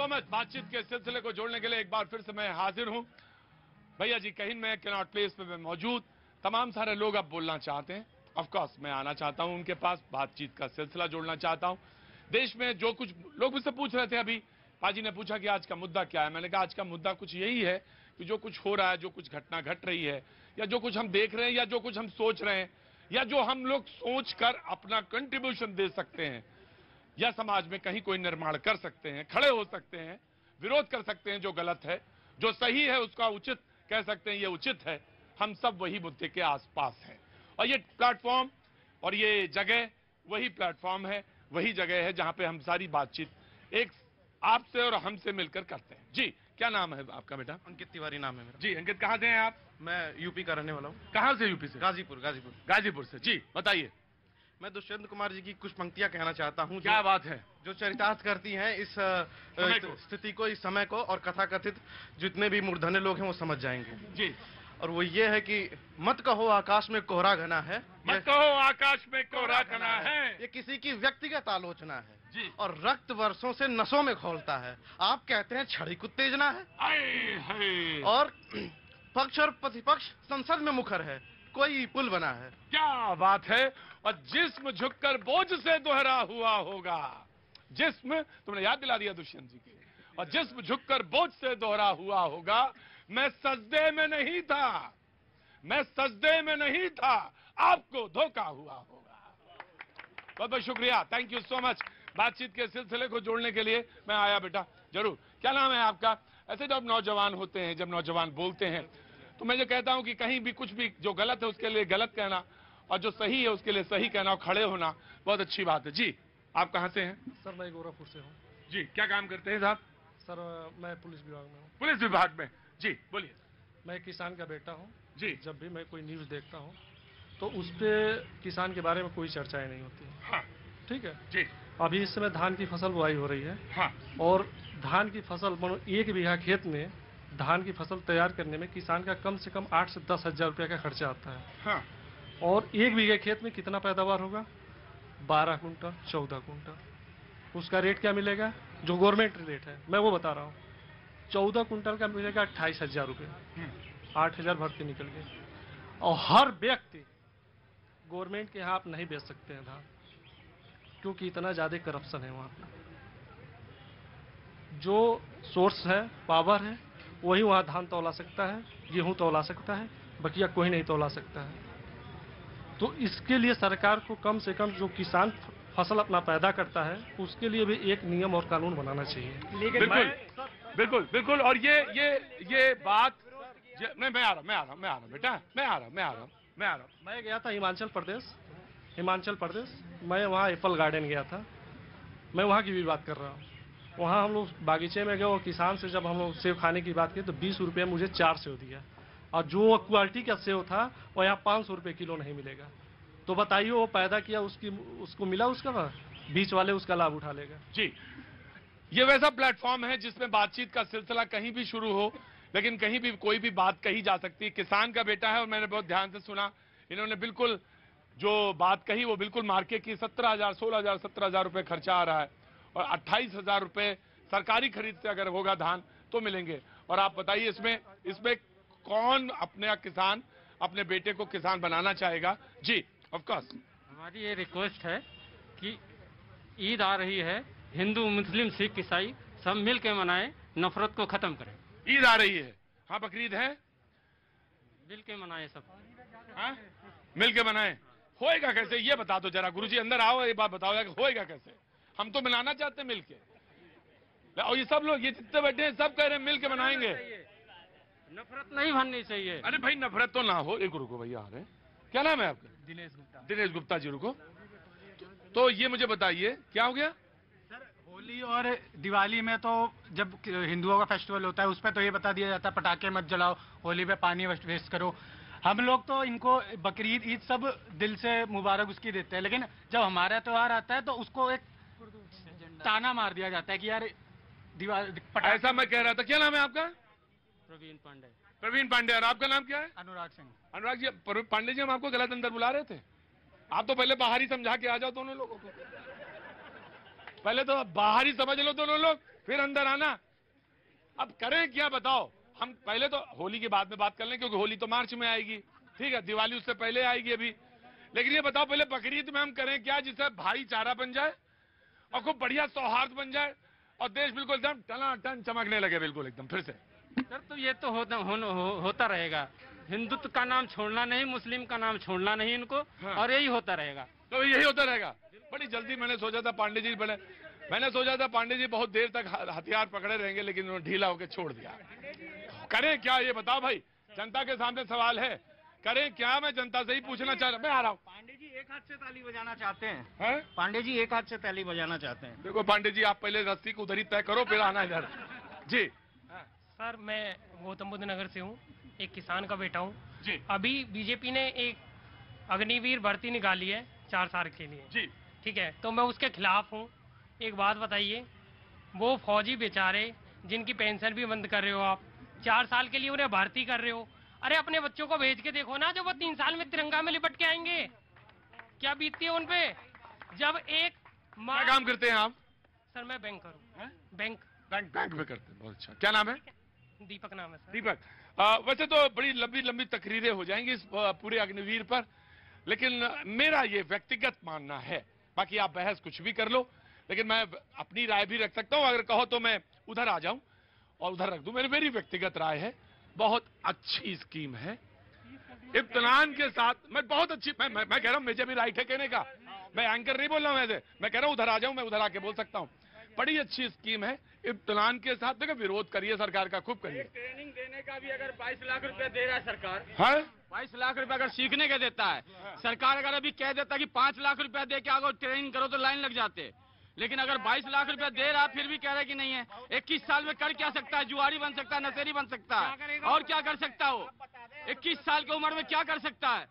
So much. बातचीत के सिलसिले को जोड़ने के लिए एक बार फिर से मैं हाजिर हूं। भैया जी कहीं में कैनॉट प्लेस पे मैं मौजूद, तमाम सारे लोग अब बोलना चाहते हैं। ऑफ कोर्स मैं आना चाहता हूं उनके पास, बातचीत का सिलसिला जोड़ना चाहता हूं। देश में जो कुछ लोग मुझसे पूछ रहे थे, अभी पाजी ने पूछा कि आज का मुद्दा क्या है। मैंने कहा आज का मुद्दा कुछ यही है कि जो कुछ हो रहा है, जो कुछ घटना घट रही है, या जो कुछ हम देख रहे हैं, या जो कुछ हम सोच रहे हैं, या जो हम लोग सोच कर अपना कंट्रीब्यूशन दे सकते हैं, या समाज में कहीं कोई निर्माण कर सकते हैं, खड़े हो सकते हैं, विरोध कर सकते हैं जो गलत है, जो सही है उसका उचित कह सकते हैं ये उचित है। हम सब वही मुद्दे के आसपास हैं और ये प्लेटफॉर्म और ये जगह वही प्लेटफॉर्म है, वही जगह है जहां पे हम सारी बातचीत एक आपसे और हमसे मिलकर करते हैं। जी क्या नाम है आपका बेटा? अंकित तिवारी नाम है मेरा। जी अंकित, कहां से हैं आप? मैं यूपी का रहने वाला हूँ। कहां से? यूपी से? गाजीपुर। गाजीपुर गाजीपुर से। जी बताइए। मैं दुष्यंत कुमार जी की कुछ पंक्तियां कहना चाहता हूँ। क्या बात है? जो चरितार्थ करती हैं इस स्थिति को, इस समय को, और कथाकथित जितने भी मूर्धन्य लोग हैं वो समझ जाएंगे। जी। और वो ये है कि मत कहो आकाश में कोहरा घना है, मत कहो आकाश में कोहरा घना है, ये किसी की व्यक्तिगत आलोचना है जी। और रक्त वर्षों से नसों में घोलता है। आप कहते हैं क्षणिक उत्तेजना है, और पक्ष और प्रतिपक्ष संसद में मुखर है, कोई पुल बना है। क्या बात है। और जिस्म झुककर बोझ से दोहरा हुआ होगा। जिस्म, तुमने याद दिला दिया दुष्यंत जी के। और जिस्म झुककर बोझ से दोहरा हुआ होगा। मैं सजदे में नहीं था, मैं सजदे में नहीं था, आपको धोखा हुआ होगा। बहुत बहुत शुक्रिया, थैंक यू सो मच। बातचीत के सिलसिले को जोड़ने के लिए मैं आया बेटा, जरूर। क्या नाम है आपका? ऐसे जब नौजवान होते हैं, जब नौजवान बोलते हैं, तो मैं जो कहता हूं कि कहीं भी कुछ भी जो गलत है उसके लिए गलत कहना, और जो सही है उसके लिए सही कहना, और खड़े होना बहुत अच्छी बात है। जी आप कहां से हैं? सर मैं गोरखपुर से हूँ। जी क्या काम करते हैं साहब? सर मैं पुलिस विभाग में हूँ। पुलिस विभाग में? जी बोलिए। मैं किसान का बेटा हूँ जी। जब भी मैं कोई न्यूज़ देखता हूँ तो उस पर किसान के बारे में कोई चर्चाएं नहीं होती। हाँ ठीक है जी। अभी इस समय धान की फसल बुआई हो रही है। हाँ। और धान की फसल, मानो 1 बीघा खेत में धान की फसल तैयार करने में किसान का कम से कम 8 से 10 हजार रुपये का खर्चा आता है। हाँ। और 1 बीघे खेत में कितना पैदावार होगा? 12 कुंटल, 14 कुंटल। उसका रेट क्या मिलेगा? जो गवर्नमेंट रेट है मैं वो बता रहा हूँ। 14 कुंटल का मिलेगा 28 हजार रुपये। 8 हजार भर्ती निकल गए। और हर व्यक्ति गवर्नमेंट के यहाँ आप नहीं बेच सकते हैं धान, क्योंकि इतना ज्यादा करप्शन है वहाँ पे। जो सोर्स है, पावर है, वही वहाँ धान तौला सकता है, गेहूं तौला सकता है, बकिया कोई नहीं तौला सकता है। तो इसके लिए सरकार को कम से कम जो किसान फसल अपना पैदा करता है उसके लिए भी एक नियम और कानून बनाना चाहिए। बिल्कुल बिल्कुल बिल्कुल। और ये बात नहीं, मैं आ रहा हूँ बेटा, मैं आ रहा हूँ। मैं गया था हिमाचल प्रदेश, मैं वहाँ एप्पल गार्डन गया था। मैं वहाँ की भी बात कर रहा हूँ। वहाँ हम लोग बागीचे में गए और किसान से जब हम लोग सेब खाने की बात की तो 20 रुपये मुझे 4 सेब दिया, और जो क्वालिटी का सेब था वो यहाँ 500 रुपये किलो नहीं मिलेगा। तो बताइए वो पैदा किया, उसको मिला उसका, बीच वाले उसका लाभ उठा लेगा। जी ये वैसा प्लेटफॉर्म है जिसमें बातचीत का सिलसिला कहीं भी शुरू हो, लेकिन कहीं भी कोई भी बात कही जा सकती है। किसान का बेटा है और मैंने बहुत ध्यान से सुना, इन्होंने बिल्कुल जो बात कही वो बिल्कुल मार्केट की 17,000, 16,000, 17,000 रुपये खर्चा आ रहा है, और 28,000 रुपये सरकारी खरीद से अगर होगा धान तो मिलेंगे। और आप बताइए इसमें कौन अपने किसान, अपने बेटे को किसान बनाना चाहेगा? जी ऑफ कोर्स। हमारी ये रिक्वेस्ट है कि ईद आ रही है, हिंदू मुस्लिम सिख ईसाई सब मिल के मनाएं, नफरत को खत्म करें। ईद आ रही है, हाँ बकरीद है, मिल के मनाएं सब। हाँ मिल के मनाएं। होएगा कैसे ये बता दो जरा, गुरुजी अंदर आओ, ये बात बताओ कि होएगा कैसे? हम तो मिलाना चाहते हैं मिल के, और ये सब लोग ये जितने बैठे हैं सब कह रहे हैं मिल के मनाएंगे। नफरत नहीं बननी चाहिए। अरे भाई नफरत तो ना हो। एक रुको भैया आ रहे हैं, क्या नाम है आपका? दिनेश गुप्ता। दिनेश गुप्ता जी रुको। तो ये मुझे बताइए क्या हो गया? सर होली और दिवाली में तो जब हिंदुओं का फेस्टिवल होता है उस पर तो ये बता दिया जाता है पटाखे मत जलाओ, होली पे पानी वेस्ट करो। हम लोग तो इनको बकरीद ईद सब दिल से मुबारक उसकी देते हैं, लेकिन जब हमारा त्योहार आता है तो उसको एक ताना मार दिया जाता है कि यार दिवाली। ऐसा मैं कह रहा था। क्या नाम है आपका? प्रवीण पांडे। प्रवीण पांडे। और आपका नाम क्या है? अनुराग सिंह। अनुराग जी, पांडे जी हम आपको गलत अंदर बुला रहे थे। आप तो पहले बाहर ही समझा के आ जाओ दोनों लोगों को, पहले तो बाहर ही समझ लो दोनों लोग। फिर अंदर आना। अब करें क्या बताओ? हम पहले तो होली के बाद में बात कर लें, क्योंकि होली तो मार्च में आएगी, ठीक है, दिवाली उससे पहले आएगी अभी। लेकिन ये बताओ पहले बकरीद में हम करें क्या जिससे भाईचारा बन जाए और खूब बढ़िया सौहार्द बन जाए और देश बिल्कुल एकदम टनाटन चमकने लगे, बिल्कुल एकदम फिर से। सर तो ये तो होता रहेगा। हिंदुत्व का नाम छोड़ना नहीं, मुस्लिम का नाम छोड़ना नहीं इनको। हाँ। और यही होता रहेगा। तो यही होता रहेगा। बड़ी जल्दी मैंने सोचा था पांडे जी बहुत देर तक हथियार पकड़े रहेंगे, लेकिन उन्होंने ढीला होकर छोड़ दिया। करें क्या ये बताओ भाई? जनता के सामने सवाल है, करें क्या? मैं जनता से ही पूछना चाह रहा, मैं आ रहा हूँ। पांडे जी एक हाथ से ताली बजाना चाहते हैं। हैं? पांडे जी एक हाथ से ताली बजाना चाहते हैं। देखो पांडे जी, आप पहले रस्सी को उधर ही तय करो, फिर आना इधर। जी सर, मैं गौतम बुद्ध नगर से हूँ, एक किसान का बेटा हूँ जी अभी बीजेपी ने एक अग्निवीर भर्ती निकाली है 4 साल के लिए, जी। ठीक है, तो मैं उसके खिलाफ हूँ। एक बात बताइए, वो फौजी बेचारे जिनकी पेंशन भी बंद कर रहे हो आप, 4 साल के लिए उन्हें भर्ती कर रहे हो। अरे अपने बच्चों को भेज के देखो ना, जो वो 3 साल में तिरंगा में लिपट के आएंगे, क्या बीतती है उन पे? जब एक क्या काम करते हैं आप? सर मैं बैंकर हूँ, बैंक में करते हैं। बहुत अच्छा, क्या नाम है? दीपक नाम है सर। दीपक। वैसे तो बड़ी लंबी लंबी तकरीरें हो जाएंगी इस पूरे अग्निवीर पर, लेकिन मेरा ये व्यक्तिगत मानना है, बाकी आप बहस कुछ भी कर लो, लेकिन मैं अपनी राय भी रख सकता हूं। अगर कहो तो मैं उधर आ जाऊं और उधर रख दूं। मेरी व्यक्तिगत राय है, बहुत अच्छी स्कीम है। इत्मीनान के साथ मैं बहुत अच्छी, मैं कह रहा हूं, मुझे भी राइट है कहने का। मैं एंकर नहीं बोल रहा हूं ऐसे, मैं कह रहा हूं उधर आ जाऊं, मैं उधर आके बोल सकता हूं। बड़ी अच्छी स्कीम है, इत्मीनान के साथ। देखो विरोध करिए सरकार का, खूब करिए। ट्रेनिंग देने का भी अगर 22 लाख रुपए दे रहा है सरकार, हाँ 22 लाख रुपए अगर सीखने के देता है सरकार, अगर अभी कह देता कि 5 लाख रुपए दे के आओ ट्रेनिंग करो तो लाइन लग जाते। लेकिन अगर 22 लाख रुपए दे रहा फिर भी कह रहा है कि नहीं है। 21 साल में कर क्या सकता है? जुआरी बन सकता है, नशेरी बन सकता है, और क्या कर सकता हो? 21 साल की उम्र में क्या कर सकता है?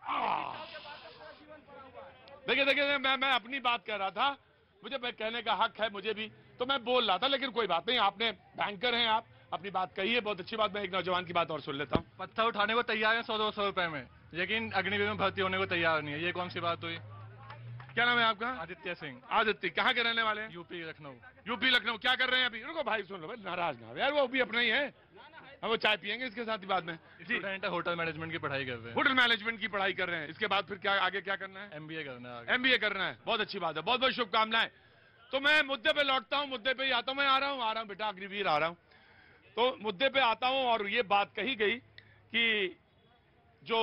देखिए मैं अपनी बात कह रहा था, मुझे कहने का हक है मुझे भी, तो मैं बोल रहा था, लेकिन कोई बात नहीं, आपने बैंकर हैं, आप अपनी बात कही है, बहुत अच्छी बात। मैं एक नौजवान की बात और सुन लेता हूँ। पत्थर उठाने को तैयार है 100-200 रुपए में, लेकिन अग्निवीर में भर्ती होने को तैयार नहीं है। ये कौन सी बात हुई? क्या नाम है आपका? आदित्य सिंह, आदित्य। कहाँ के रहने वाले हैं? यूपी लखनऊ। यूपी लखनऊ। क्या कर रहे हैं अभी? रुको भाई, सुन लो भाई, नाराज ना हो यार, वो भी अपना ही है। हम वो चाय पियेंगे इसके साथ ही बाद में। स्टूडेंट है, होटल मैनेजमेंट की पढ़ाई कर रहे हैं। होटल मैनेजमेंट की पढ़ाई कर रहे हैं, इसके बाद फिर क्या आगे क्या करना है? MBA करना है। MBA करना है, बहुत अच्छी बात है, बहुत बहुत शुभकामनाएं। तो मैं मुद्दे पे लौटता हूँ, मुद्दे पे ही आता हूँ। मैं आ रहा हूँ बेटा, अग्निवीर आ रहा हूँ। तो मुद्दे पे आता हूँ, और ये बात कही गई कि जो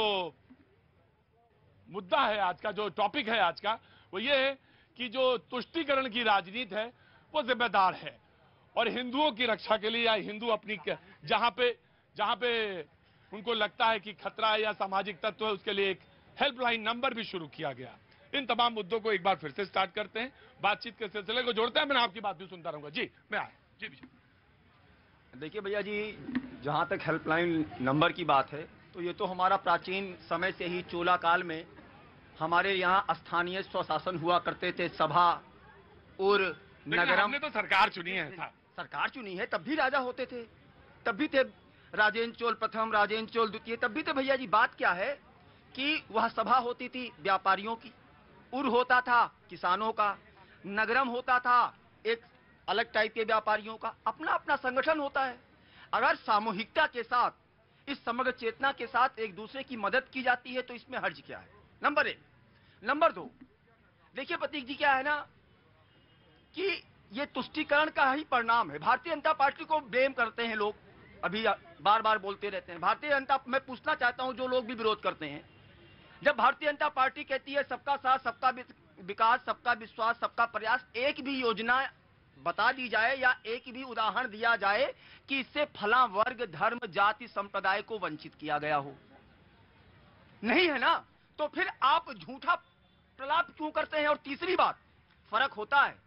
मुद्दा है आज का, जो टॉपिक है आज का, वो ये है कि जो तुष्टीकरण की राजनीति है वो जिम्मेदार है, और हिंदुओं की रक्षा के लिए, या हिंदू अपनी जहां पे उनको लगता है कि खतरा है या सामाजिक तत्व है, उसके लिए एक हेल्पलाइन नंबर भी शुरू किया गया। इन तमाम मुद्दों को एक बार फिर से स्टार्ट करते हैं, बातचीत के सिलसिले को जोड़ते हैं। मैं आपकी बात भी सुनता रहूंगा। जी मैं आया। जी देखिए भैया जी, जहाँ तक हेल्पलाइन नंबर की बात है, तो ये तो हमारा प्राचीन समय से ही चोला काल में हमारे यहाँ स्थानीय स्वशासन हुआ करते थे, सभा और नगरम। हमने तो सरकार चुनी है, सरकार चुनी है, तब भी राजा होते थे, तब भी थे राजेंद्र चोल प्रथम, राजेंद्र चोल द्वितीय, तब भी थे भैया जी। बात क्या है कि वह सभा होती थी व्यापारियों की, उर होता था किसानों का, नगरम होता था एक अलग टाइप के व्यापारियों का। अपना अपना संगठन होता है। अगर सामूहिकता के साथ, इस समग्र चेतना के साथ एक दूसरे की मदद की जाती है तो इसमें हर्ज क्या है? नंबर 1। नंबर 2, देखिए प्रतीक जी, क्या है ना कि ये तुष्टीकरण का ही परिणाम है। भारतीय जनता पार्टी को ब्लेम करते हैं लोग, अभी बार बार बोलते रहते हैं भारतीय जनता। मैं पूछना चाहता हूं, जो लोग भी विरोध करते हैं, जब भारतीय जनता पार्टी कहती है सबका साथ, सबका विकास, सबका विश्वास, सबका प्रयास, एक भी योजना बता दी जाए या एक भी उदाहरण दिया जाए कि इससे फला वर्ग, धर्म, जाति, संप्रदाय को वंचित किया गया हो? नहीं है ना। तो फिर आप झूठा प्रलाप क्यों करते हैं? और तीसरी बात, फर्क होता है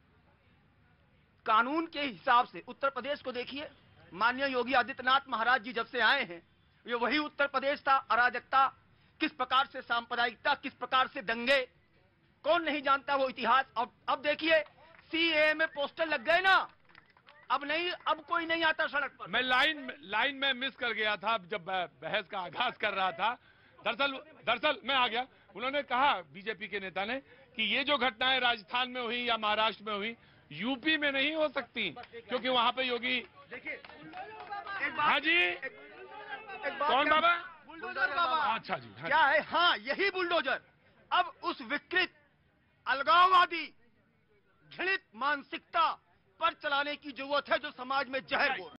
कानून के हिसाब से। उत्तर प्रदेश को देखिए, माननीय योगी आदित्यनाथ महाराज जी जब से आए हैं, ये वही उत्तर प्रदेश था। अराजकता, किस प्रकार से सांप्रदायिकता, किस प्रकार से दंगे, कौन नहीं जानता वो इतिहास। अब देखिए, CAA में पोस्टर लग गए ना, अब नहीं, अब कोई नहीं आता सड़क पर। मैं लाइन में मिस कर गया था जब बहस का आगाज कर रहा था। दरअसल मैं आ गया। उन्होंने कहा, बीजेपी के नेता ने, कि ये जो घटनाएं राजस्थान में हुई या महाराष्ट्र में हुई, यूपी में नहीं हो सकती, क्योंकि वहां पे योगी। देखिए हाँ जी, कौन बाबा? बुलडोजर बाबा। अच्छा जी, हाँ क्या है? हाँ, यही बुलडोजर अब उस विकृत, अलगाववादी, घृणित मानसिकता पर चलाने की जरूरत है जो समाज में जहर बोल